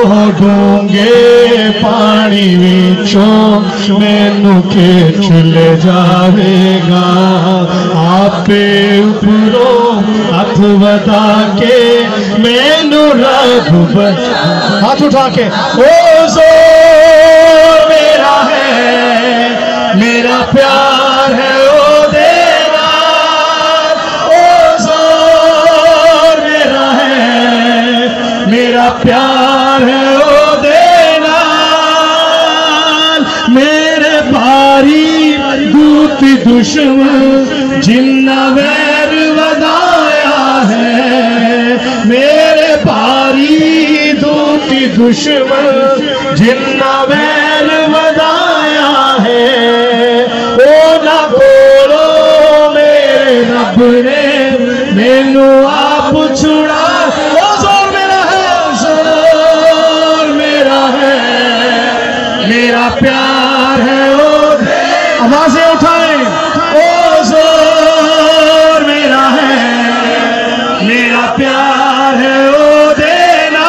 डूंगे पानी विचों मैनू खींच ले जाएगा। आपे उपरों हाथ बता के मैनू रब हाथ उठा के ओ जोर मेरा है, मेरा प्यार है ओ देना। ओ जोर मेरा है, मेरा प्यार है ओ देना। मेरे भारी दूती दुश्मन जिन्ना वैर वधाया है। मेरे भारी दूती दुश्मन जिन्ना वैर वधाया है। ओ ना बोलो मेरे रब ने मैनू आप छुड़ा। ओ जोर मेरा है, जोर मेरा है, मेरा प्यार है ओ दे। आवाजें उठाएं। ओ जोर मेरा है, मेरा प्यार है ओ देना।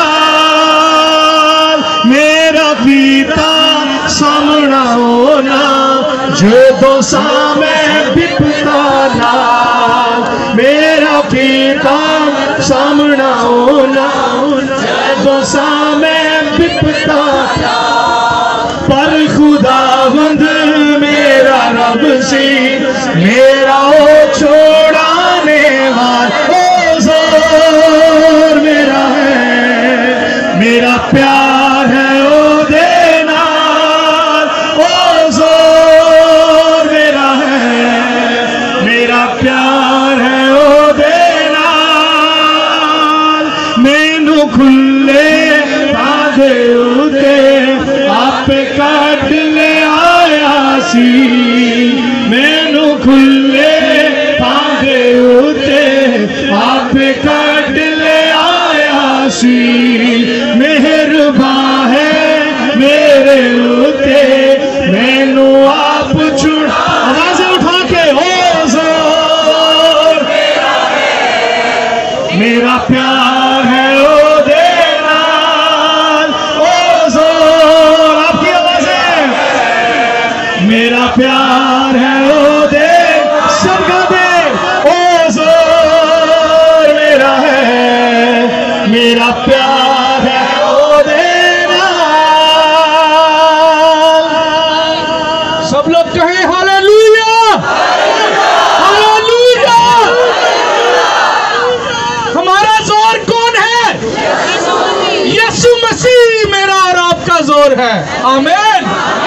मेरा पीता सामना होना जो दो सामे बिपता ना। मेरा पीता सामना होना जो दो सामे बिपता ना। पर खुदावंद मेरा रब सी मेरा ओ छोड़ाने वाला। ओ जोर मेरा है, मेरा प्यार है ओ देना। ओ जोर मेरा है, मेरा प्यार है ओ देना। मैनू खुले बादे उते आप काट ले आया सी। मैनू खुले बादे उते आप काट ले आया सी। मेहरबान है मेरे उते मैनू आप छुड़ा। आवाजें उठा के ओ जोर मेरा है, मेरा प्यार है ओ देना। ओ जोर आपकी आवाजें। मेरा प्यार है ओ दे सबका दे। ओ जोर मेरा है, मेरा प्यार है ओ देना। सब लोग कहें हालेलुया, हालेलुया। हमारा जोर कौन है? यीशु मसीह मेरा और आपका जोर है। आमीन।